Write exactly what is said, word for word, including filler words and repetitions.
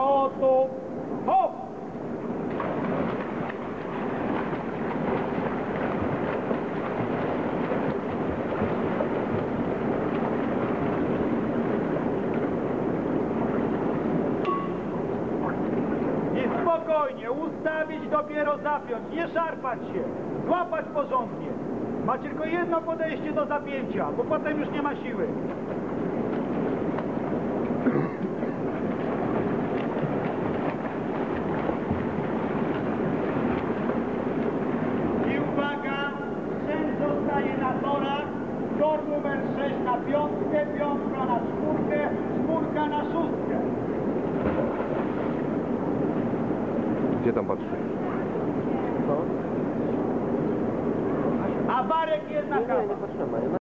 Gotów. Hop! I spokojnie, ustawić, dopiero zapiąć, nie szarpać się, złapać porządnie. Macie tylko jedno podejście do zapięcia, bo potem już nie ma siły. I uwaga, sprzęt zostaje na torach, tor numer sześć na piątkę, piątka na czwórkę, czwórka na szóstkę. Gdzie tam patrzysz? A Warek jest na Nie, nie, kawa. nie patrzymy.